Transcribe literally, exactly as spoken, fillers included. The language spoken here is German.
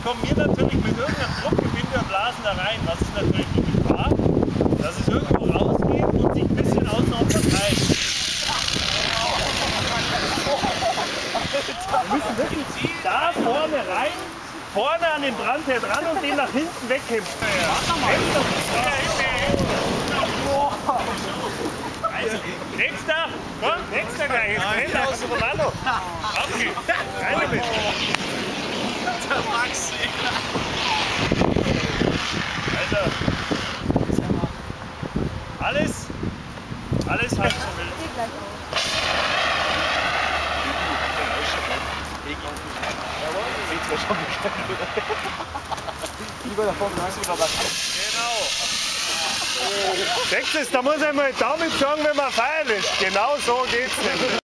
kommen wir natürlich mit irgendeinem Druckgewinde und blasen da rein. Was ist natürlich die Gefahr, dass es irgendwo rausgeht und sich ein bisschen außenrum verteilt. Wir müssen wirklich da vorne rein, vorne an den Brandherd ran und den nach hinten wegheben. Also, nächster, komm, nächster gleich, jetzt Hände aus dem Romano. Okay, rein damit. Der Maxi. Also, alles, alles halb so wild. Lieber davon langsam überraschen. Genau. Sechstes, da muss einmal damit sagen, wenn man feiern ist. Genau so geht's nicht.